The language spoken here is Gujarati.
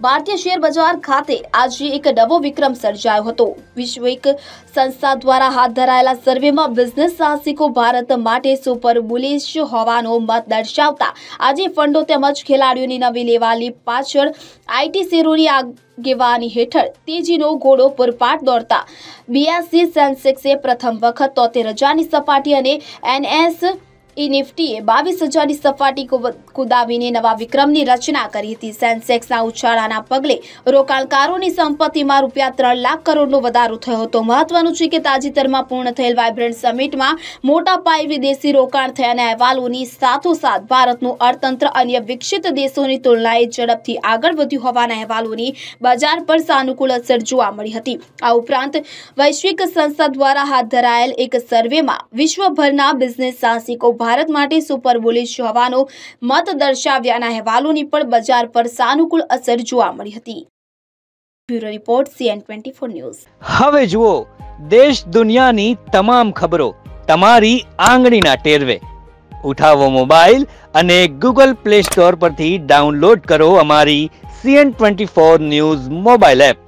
ભારતીય શેર બજાર ખાતે આજે એક નવો વિક્રમ સર્જાયો હતો। વૈશ્વિક સંસ્થા દ્વારા હાથ ધરાયેલા સર્વેમાં બિઝનેસ સાહસિકો ભારત માટે સુપર બુલિશ હોવાનો મત દર્શાવતા આજે ફંડો તેમજ ખેલાડીઓની નવી લેવાલી પાછળ આઈટી શેરોની આગેવાની હેઠળ તેજીનો ઘોડો પૂરપાટ દોડતા BSE સેન્સેક્સે પ્રથમ વખત 73,000ની સપાટી અને NSE નિફ્ટીએ 22,000ની સપાટી કુદાવીને નવા વિક્રમની રચના કરી હતી। સેન્સેક્સના ઉછાળાના પગલે રોકાણકારોની સંપત્તિમાં રૂપિયા 3 લાખ કરોડનો વધારો થયો હતો। મહત્વનું છે કે તાજેતરમાં પૂર્ણ થયેલ વાઇબ્રન્ટ સમિટમાં મોટા પાયે વિદેશી રોકાણ થયાના અહેવાલોની સાથોસાથ ભારતનું અર્થતંત્ર અન્ય વિકસિત દેશોની તુલનાએ ઝડપથી આગળ વધ્યું હોવાના અહેવાલોની બજાર પર સાનુકૂળ અસર જોવા મળી હતી। આ ઉપરાંત વૈશ્વિક સંસ્થા દ્વારા હાથ ધરાયેલ એક સર્વેમાં વિશ્વભરના બિઝનેસ સાહસિકો ભારત માટે સુપર બુલિશ હોવાનો મત દર્શાવ્યાના અહેવાલોની પણ બજાર પર સાનુકૂળ અસર જોવા મળી હતી। Bureau report CN24 news. હવે જુઓ દેશ દુનિયાની તમામ ખબરો તમારી આંગળીના ટેરવે। ઉઠાવો મોબાઈલ અને Google Play Store પરથી ડાઉનલોડ કરો અમારી CN24 ન્યૂઝ મોબાઈલ એપ।